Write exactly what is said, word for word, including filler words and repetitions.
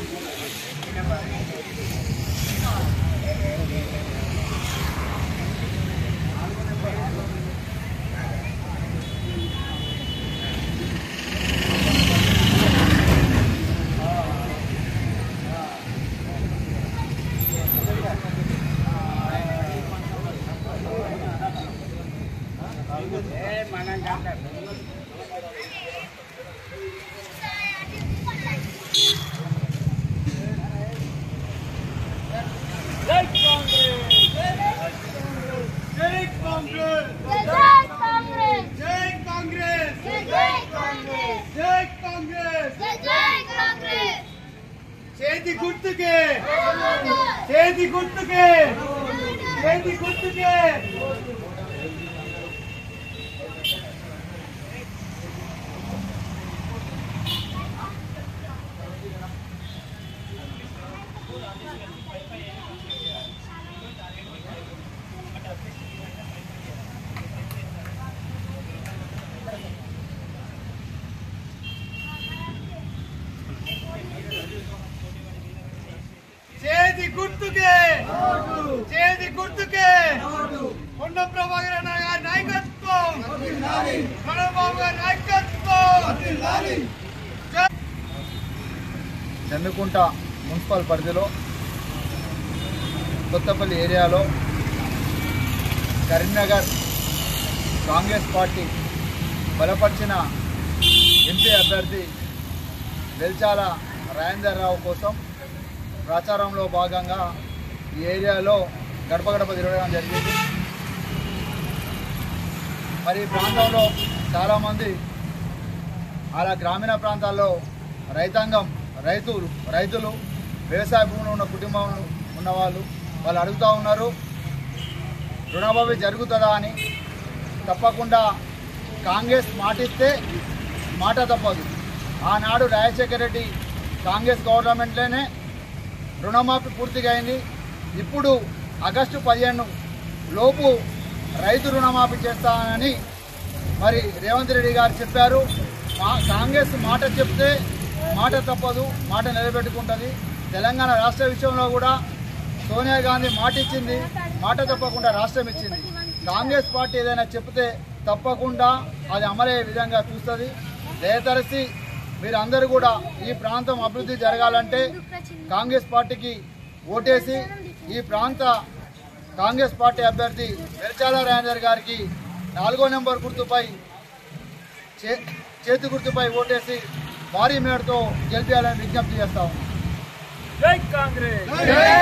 చేతి గుర్తుకే చేతి గుర్తుకే చేతి గుర్తుకే చేతి గుర్తుకే చేతి గుర్తుకే కొండ ప్రభాకర్ గారి నాయకత్వం చంద్రబాబు గారి నాయకత్వం. చంద్రకుంట మున్సిపల్ పరిధిలో కొత్తపల్లి ఏరియాలో కరీంనగర్ కాంగ్రెస్ పార్టీ బలపరిచిన ఎంపీ అభ్యర్థి వెల్చాల రాజేందర్ రావు కోసం ప్రచారంలో భాగంగా ఈ ఏరియాలో గడప గడప తిరగడం జరిగింది. మరి ఈ ప్రాంతంలో చాలామంది అలా గ్రామీణ ప్రాంతాల్లో రైతాంగం రైతులు రైతులు వ్యవసాయ భూములు ఉన్న కుటుంబం ఉన్నవాళ్ళు వాళ్ళు అడుగుతూ ఉన్నారు, రుణమాఫీ జరుగుతుందా అని. తప్పకుండా కాంగ్రెస్ మాటిస్తే మాట తప్పదు. ఆనాడు రాజశేఖర రెడ్డి కాంగ్రెస్ గవర్నమెంట్లోనే రుణమాఫీ పూర్తిగా అయింది. ఇప్పుడు ఆగస్టు పదిహేను లోపు రైతు రుణమాఫీ చేస్తానని మరి రేవంత్ రెడ్డి గారు చెప్పారు. మా కాంగ్రెస్ మాట చెప్తే మాట తప్పదు, మాట నిలబెట్టుకుంటుంది. తెలంగాణ రాష్ట్ర విషయంలో కూడా సోనియా గాంధీ మాట ఇచ్చింది, మాట తప్పకుండా రాష్ట్రం ఇచ్చింది. కాంగ్రెస్ పార్టీ ఏదైనా చెప్తే తప్పకుండా అది అమలయ్యే విధంగా చూస్తుంది. దయతరచి మీరందరూ కూడా ఈ ప్రాంతం అభివృద్ధి జరగాలంటే కాంగ్రెస్ పార్టీకి ఓటేసి ఈ ప్రాంత కాంగ్రెస్ పార్టీ అభ్యర్థి వెల్చాల రాజేందర్ గారికి నాలుగో నెంబర్ గుర్తుపై చేతి గుర్తుపై ఓటేసి భారీ మేరతో గెలిపించాలని విజ్ఞప్తి చేస్తాము. జై కాంగ్రెస్.